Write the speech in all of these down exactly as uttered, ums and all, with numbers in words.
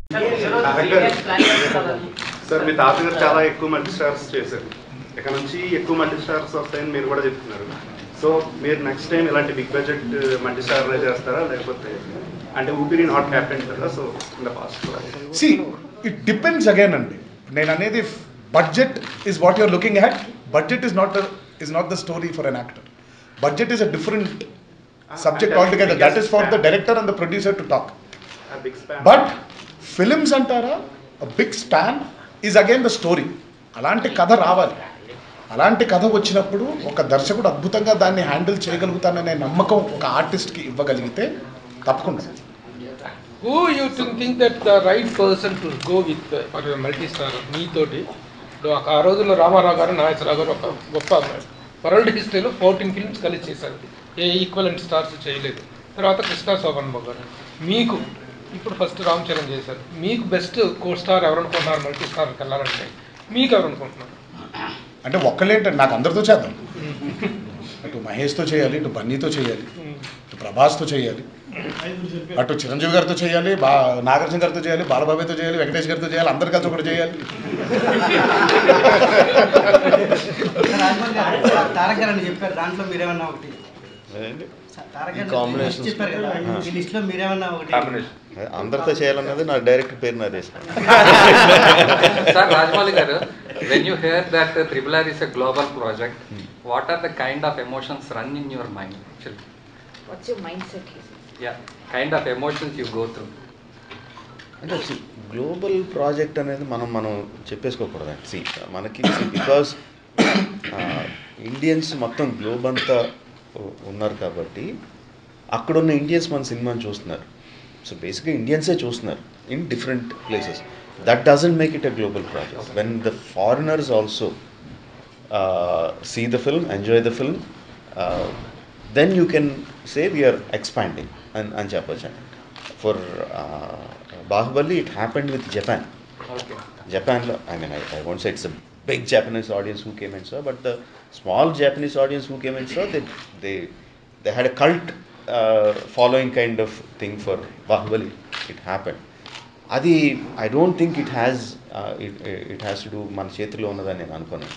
Sir మీ తాతగారు చాలా ఎక్కువ మల్టీ స్టార్స్ చేశారు, ఇక్కడ నుంచి ఎక్కువ మల్టీ స్టార్స్ వస్తాయని మీరు కూడా చెప్తున్నారు. సో మీరు నెక్స్ట్ టైం ఇలాంటి బిగ్ బడ్జెట్ మల్టీ స్టార్ చేస్తారా, లేకపోతే అంటే ఊపిరి నాట్ హ్యాపెన్ కదా? So in the past see it depends again అండి. నేను అనేది budget is what your looking at. Budget is not is not the story for an actor. Budget is a different subject altogether. That is for the director and the producer to talk. But films antara, a big span is again the story. అలాంటి కథ రావాలి. అలాంటి కథ వచ్చినప్పుడు ఒక దర్శకుడు అద్భుతంగా దాన్ని హ్యాండిల్ చేయగలుగుతాననే నమ్మకం ఒక ఆర్టిస్ట్కి ఇవ్వగలిగితే తప్పకుండా. Who you think that the right person to go with for a multi-star? మీతోటి ఆ రోజుల్లో రామారావు గారు, నాగేశ్వరరావు గారు ఒక గొప్ప వరల్డ్ హిస్టరీలో ఫోర్టీన్ ఫిల్మ్స్ కలిసి చేశారు. ఏ ఈక్వలెంట్ స్టార్స్ చేయలేదు. తర్వాత కృష్ణ శోభన్ గారు. మీకు ఇప్పుడు ఫస్ట్ రామ్ చరణ్ చేశారు. మీకు బెస్ట్ కో స్టార్ ఎవరు అనుకుంటున్నారు? మల్టీ స్టార్కి వెళ్ళాలంటే మీకు ఎవరు అనుకుంటున్నారు? అంటే ఒక్కలేంటండి, నాకు అందరితో చేద్దాం. అటు మహేష్తో చేయాలి, ఇటు బన్నీతో చేయాలి, ఇటు ప్రభాస్తో చేయాలి, అటు చిరంజీవి గారితో చేయాలి, బా నాగార్జున గారితో చేయాలి, బాలబాబుతో చేయాలి, వెంకటేష్ గారితో చేయాలి, అందరి కలిసి ఒకటి చేయాలి. చెప్పారు దాంట్లో మీరేమన్నా ఒకటి అందరితో చేయాలన్నది నా డైరెక్ట్ పేరు నా దేశం. సార్ రాజమౌళి గారు, when you hear that uh, Triple R is a global project, hmm. what are the kind of emotions run in your mind actually? What's your mindset? Yeah, kind of emotions you go through. అంటే global project అనేది మనం మనం చెప్పేసుకోకూడదండి. See మనకి because Indians మొత్తం globe అంతా ఉన్నారు కాబట్టి అక్కడున్న ఇండియన్స్ మన సినిమాని చూస్తున్నారు. సో బేసిక్గా ఇండియన్సే చూస్తున్నారు in different places. That doesn't make it a global project. When the foreigners also see the film, enjoy the film, then you can say we're expanding అని అని చెప్పొచ్చండి. For Baahubali it happened with Japan. జపాన్లో I mean I I won't say it's a big Japanese audience who came and saw, but the small Japanese audience who came and saw, they they they had a cult uh, following kind of thing for Bahubali. It happened. Adi I don't think it has uh, it it has to do మన చేతిలో ఉన్నదని నేను అనుకున్నాను.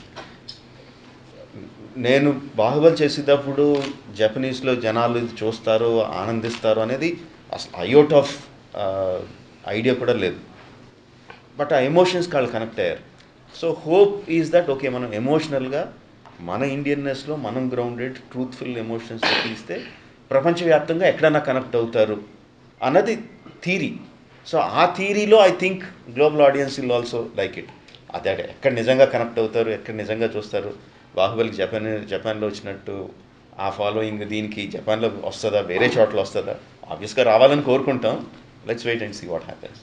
నేను బాహుబలి చేసేటప్పుడు జపనీస్లో జనాలు ఇది చూస్తారు, ఆనందిస్తారు అనేది అసలు అయోట్ ఆఫ్ ఐడియా కూడా లేదు. బట్ ఆ ఎమోషన్స్ వాళ్ళు కనెక్ట్ అయ్యారు. So hope is that okay, మనం ఎమోషనల్గా మన ఇండియన్నెస్లో మనం గ్రౌండెడ్ ట్రూత్ఫుల్ ఎమోషన్స్ తీస్తే ప్రపంచవ్యాప్తంగా ఎక్కడన్నా కనెక్ట్ అవుతారు అన్నది థీరీ. సో ఆ థీరీలో I think global audience will also like it. అదే ఎక్కడ నిజంగా కనెక్ట్ అవుతారు, ఎక్కడ నిజంగా చూస్తారు. బాహుబలికి జపాన్ జపాన్లో వచ్చినట్టు ఆ ఫాలోయింగ్ దీనికి జపాన్లో వస్తుందా, వేరే చోట్ల వస్తుందా? ఆబ్వియస్గా రావాలని కోరుకుంటాం. Let's wait and see what happens.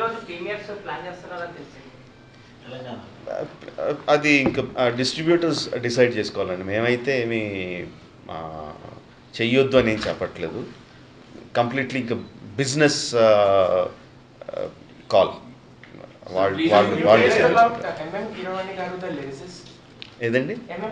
అది ఇంకా డిస్ట్రిబ్యూటర్స్ డిసైడ్ చేసుకోవాలండి. మేమైతే ఏమి చెయ్యొద్దు అని ఏం చెప్పట్లేదు. కంప్లీట్లీ ఇంకా బిజినెస్ కాల్ వాళ్ళు వాళ్ళు వాళ్ళు ఏదండి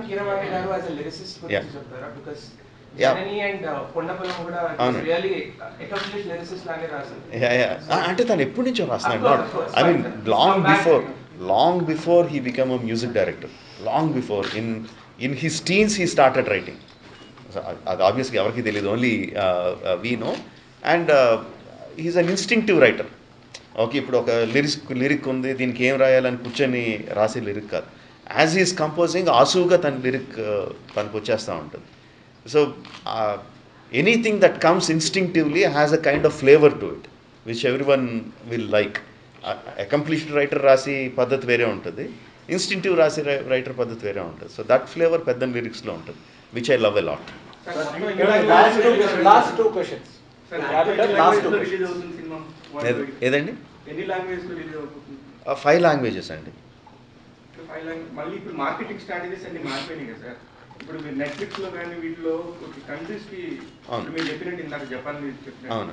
అంటే తను ఎప్పటి నుంచో రాస్తున్నాడు. Not I mean long before long before he became a music director, long before in in his teens he started writing. So uh, obviously avarki teliyadu, only uh, uh, we know, and uh, he's an instinctive writer. Okay, ఇప్పుడు ఒక lyrics lyric ఉంది, దీనికి ఏం రాయాలని కూర్చొని రాసే lyric కాదు. As he's composing ఆసుగా తన లిరిక్ తనకు వచ్చేస్తూ ఉంటుంది. So anything that comes instinctively has a kind of flavour to it which every one will like. Accomplished writer రాసి పద్ధతి వేరే ఉంటుంది, ఇన్స్టింక్టివ్ రాసి రైటర్ పద్ధతి వేరే ఉంటుంది. సో దట్ ఫ్లేవర్ పెద్ద లిరిక్స్లో ఉంటుంది, which I love a lot. ఏదండి? ఫైవ్ లాంగ్వేజెస్ అండి. అవును,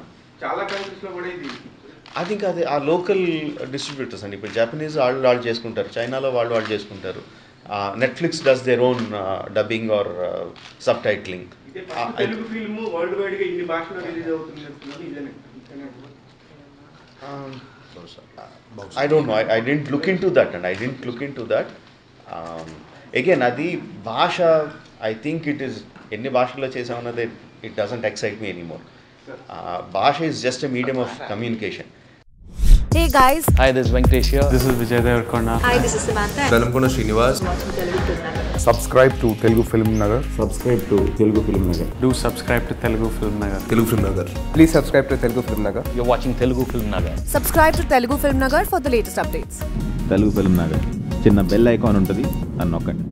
ఐ థింక్ అది ఆ లోకల్ డిస్ట్రిబ్యూటర్స్ అండి. ఇప్పుడు జపనీస్ వాళ్ళు వాళ్ళు చేసుకుంటారు, చైనాలో వాళ్ళు వాళ్ళు చేసుకుంటారు, Netflix does their own dubbing or subtitling. I don't know. I, I didn't look into that, and I didn't look into that. Um, again, Adi Bhasha, I think it is any Bhashalo chesamannade, it doesn't excite me anymore. Uh, Bhasha is just a medium of communication. Hey guys. Hi, this is Venkatesh here. This is Vijay Devarkonda. Hi, this is Samantha. Dalamkona Srinivas. Subscribe to Telugu FilmNagar. Subscribe to Telugu FilmNagar. Do subscribe to Telugu FilmNagar. Telugu FilmNagar. Please subscribe to Telugu FilmNagar. You're watching Telugu FilmNagar. Subscribe to Telugu FilmNagar for the latest updates. Telugu FilmNagar. చిన్న bell icon ఉంటుంది, అని నొక్కండి.